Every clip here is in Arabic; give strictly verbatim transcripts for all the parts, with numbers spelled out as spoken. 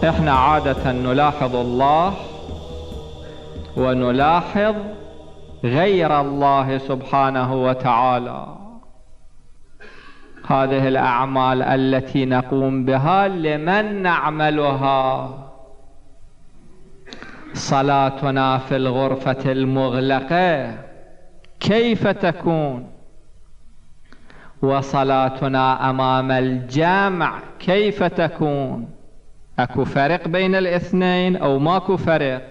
احنا عادة نلاحظ الله ونلاحظ غير الله سبحانه وتعالى. هذه الأعمال التي نقوم بها لمن نعملها؟ صلاتنا في الغرفة المغلقة كيف تكون؟ وصلاتنا أمام الجامع كيف تكون؟ أكو فرق بين الاثنين أو ماكو فرق؟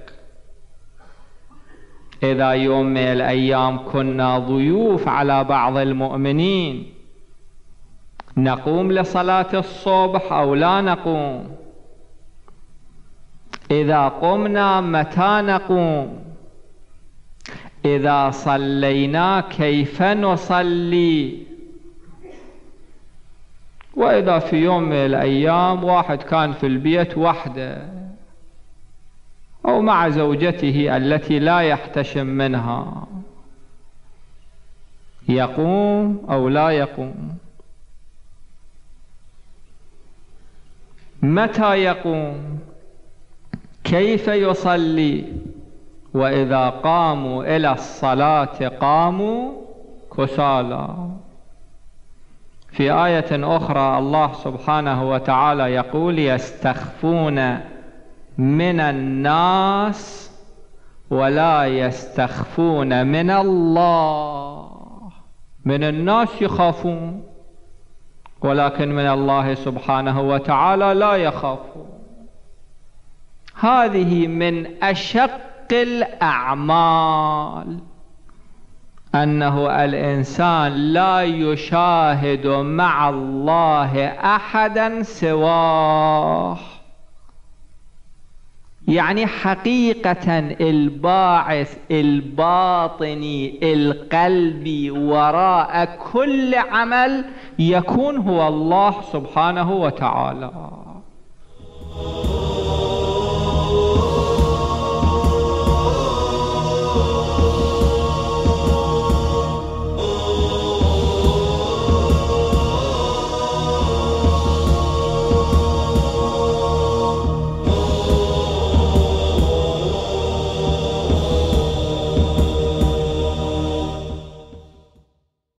إذا يوم من الأيام كنا ضيوف على بعض المؤمنين نقوم لصلاة الصبح أو لا نقوم؟ إذا قمنا متى نقوم؟ إذا صلينا كيف نصلي؟ وإذا في يوم من الأيام واحد كان في البيت وحده أو مع زوجته التي لا يحتشم منها، يقوم أو لا يقوم؟ متى يقوم؟ كيف يصلي؟ وإذا قاموا إلى الصلاة قاموا كسالى. في آية أخرى الله سبحانه وتعالى يقول: يستخفون من الناس ولا يستخفون من الله. من الناس يخافون، ولكن من الله سبحانه وتعالى لا يخافون. هذه من أشق الأعمال، أنه الإنسان لا يشاهد مع الله أحدا سواه. يعني حقيقة الباعث الباطني القلبي وراء كل عمل يكون هو الله سبحانه وتعالى.